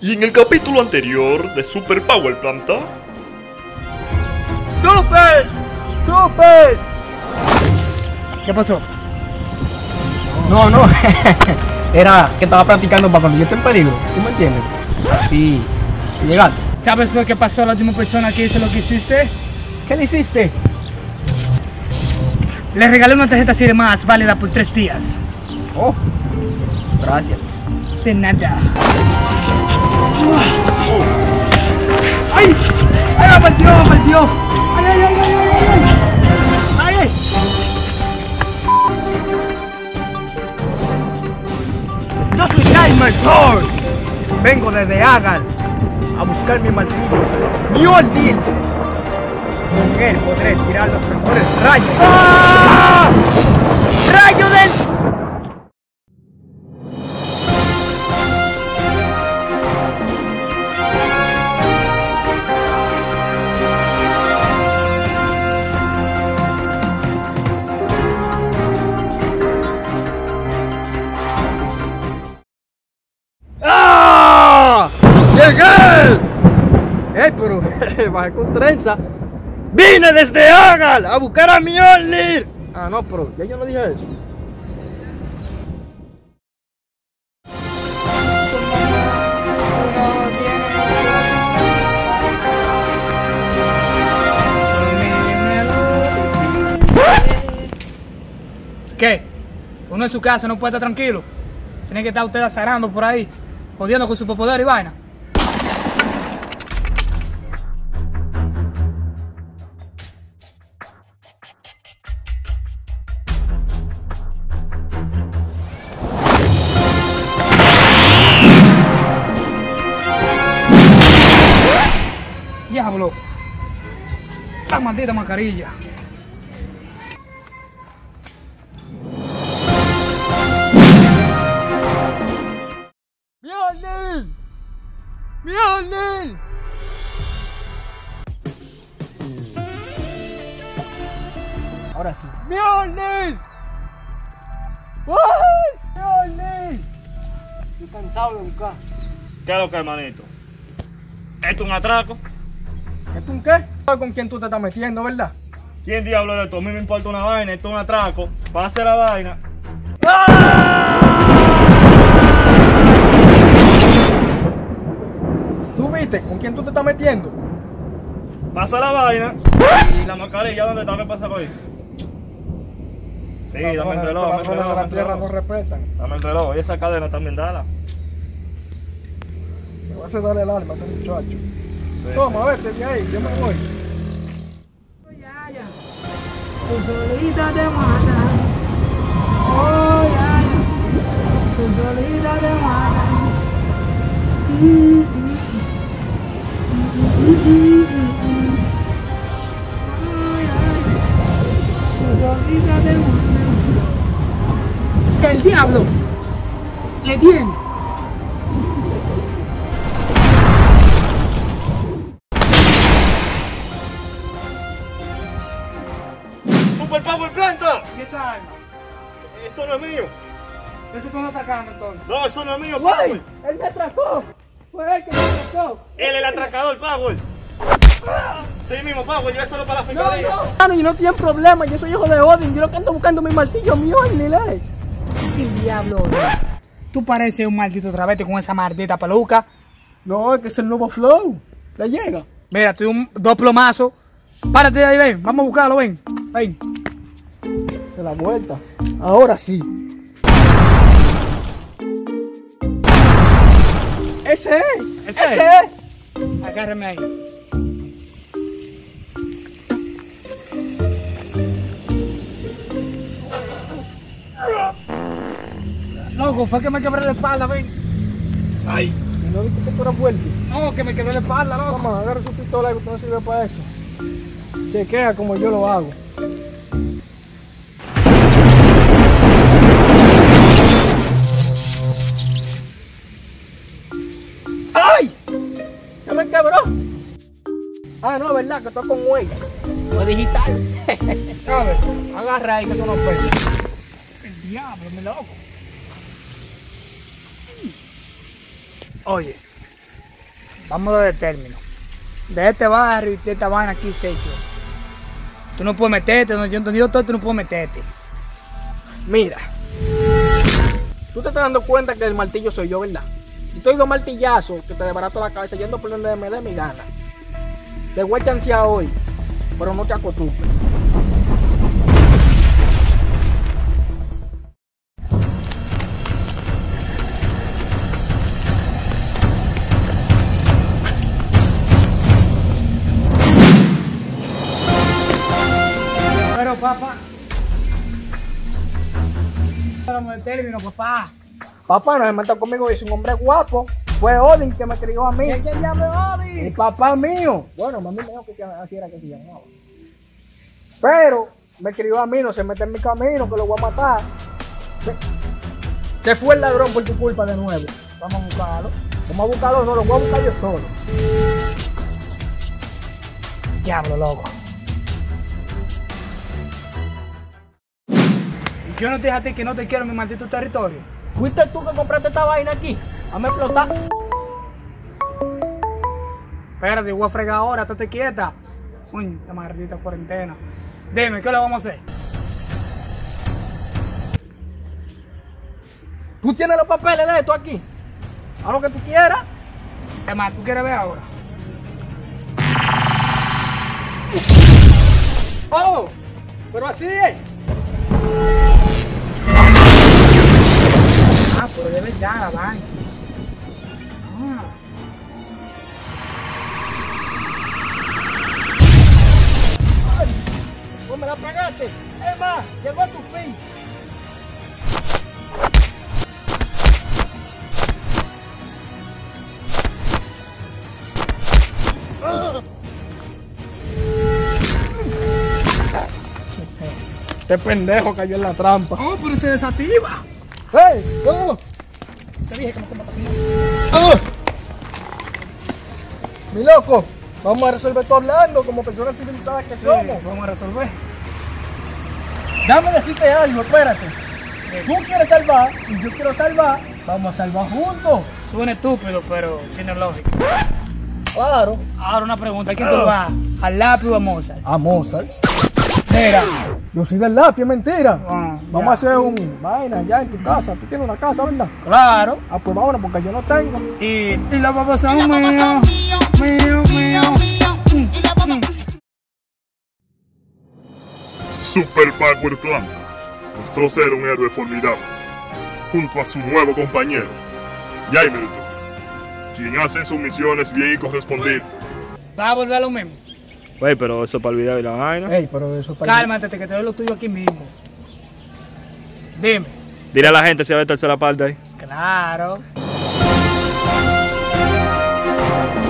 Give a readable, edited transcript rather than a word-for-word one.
Y en el capítulo anterior de Super Power Planta... ¡Super! ¡Super! ¿Qué pasó? No, era que estaba practicando para cuando yo esté en peligro. ¿Tú me entiendes? Así, llegar. ¿Sabes lo que pasó a la última persona que hizo lo que hiciste? ¿Qué le hiciste? Le regalé una tarjeta así de más válida por 3 días. Oh, gracias. De nada. ¡Ay! ¡Ay, me partió! ¡Ay, ay, ay, ay, ay! ¡Ay, ay! Yo soy Nightmare Thor. Vengo desde Agar a buscar mi martillo, Mjolnir. Con él podré tirar los mejores rayos. ¡Ah! ¡Rayo del... ¡Ah! ¡Llegué! Pero bajé con trenza. ¡Vine desde Agar a buscar a Mjolnir! Ah, no, pero ya yo no dije eso. ¿Qué? Uno en su casa no puede estar tranquilo. Tiene que estar usted azarando por ahí, jodiendo con su poder y vaina. Diablo. La maldita mascarilla. ¡Mjolnir! ¡Mjolnir! Ahora sí. ¡Mjolnir! ¡Ay! ¡Mjolnir! Estoy cansado de buscar. ¿Qué es lo que, hermanito? ¿Esto es un atraco? ¿Esto un qué? ¿Con quién tú te estás metiendo, verdad? ¿Quién diablo de esto? A mí me importa una vaina, esto es un atraco. Pase la vaina. ¿Tú viste con quién tú te estás metiendo? Pasa la vaina. ¿Y la mascarilla dónde está? ¿Qué pasa con ahí? Sí, dame el reloj, dame el reloj. de la tierra no respetan. Dame el reloj. Y esa cadena también dala. Me vas a darle el alma a este muchacho. Sí, Toma, vete de ahí, yo me voy. Ya. Tu solita te mata. Oh, ya. Tu solita te mata. Tu solita te mata. El diablo le tiene. ¡Super Power Planta! ¿Y esa arma? Eso no es mío. Eso tú no estás atacando entonces. No, eso no es mío, ¡Güey! Power. ¡Él me atracó! ¡Fue él que me atracó! Él es el atracador, Power. Sí mismo, Power. Lléveselo para la fiscalía. Mano, yo no tienen problema, yo soy hijo de Odin, yo lo que ando buscando mi martillo Mjolnir, ¿Qué diablo? Tú pareces un maldito travesti con esa maldita peluca. No, es que es el nuevo flow. ¿Le llega? Mira, estoy dos plomazos. Párate de ahí, ven. Vamos a buscarlo, ven. Ven. Se la vuelta. Ahora sí. Ese es. Ese Ese es. es. Agárrame ahí. Loco, fue que me quebré la espalda, ven. Ay. ¿No viste que tú eras fuerte? No, que me quebré la espalda, loco. Toma, agarra su pistola que no sirve para eso. Chequea como yo lo hago. ¡Ay! ¡Se me quebró! Ah, no, ¿verdad? Que estoy con huella. No es digital. ¿Sabes? Agarra ahí que tú no puedes. El diablo, me loco. Oye, Vámonos de término. De este barrio y de esta vaina aquí, Sergio. Tú no puedes meterte, yo todo, tú no puedes meterte. Mira, tú te estás dando cuenta que el martillo soy yo, ¿verdad? Yo estoy dos martillazos que te desbarato la cabeza yendo por donde me dé mi gana. Te voy a chancear hoy, pero no te acostumbres. Pero papá. Vamos de término, papá. Papá, no se meta conmigo, es un hombre guapo. Fue Odin que me crió a mí. ¿Y quién llama Odin? El papá mío. Bueno, mami me dijo que así era que se llamaba. Pero me crió a mí, no se mete en mi camino, que lo voy a matar. Se fue el ladrón por tu culpa de nuevo. Vamos a buscarlo. Vamos a buscarlo solo, voy a buscar yo solo. Diablo, loco. Y yo no te dije a ti que no te quiero en mi maldito territorio. ¿Fuiste tú que compraste esta vaina aquí? Hazme explotar. Espérate, voy a fregar ahora, estate quieta. Uy, la maldita cuarentena. Dime, ¿qué le vamos a hacer? ¿Tú tienes los papeles de esto aquí? Haz lo que tú quieras. Es más, ¿tú quieres ver ahora? ¡Oh! Pero así es. Ah, pero de verdad, la vaina. Pues me la pagaste. Es más, llegó a tu fin. Este pendejo cayó en la trampa. Oh, pero se desactiva. ¡Hey! ¡Oh! Te dije que no te matas. ¡Oh! Mi loco, vamos a resolver esto hablando como personas civilizadas que somos. Vamos a resolver. Dame decirte algo, espérate. Tú quieres salvar y yo quiero salvar. Vamos a salvar juntos. Suena estúpido, pero tiene lógica. Claro. Ahora una pregunta, ¿a quién tú vas? ¿Al lápiz o a Mozart? A Mozart. Mira, yo soy del lápiz, es mentira. Vamos a hacer un vaina allá en tu casa. Tú tienes una casa, ¿verdad? Claro. Ah, pues vámonos porque yo no tengo. Y los papás son míos. Super Power Planta mostró ser un héroe formidable, junto a su nuevo compañero, Jaime, quien hace sus misiones bien correspondidas. Va a volver a lo mismo. Güey, pero eso para olvidar la vaina. Ey, pero eso está Cálmate, que te doy lo tuyo aquí mismo. Dime. Dile a la gente si va a ver tercera parte ahí. Claro.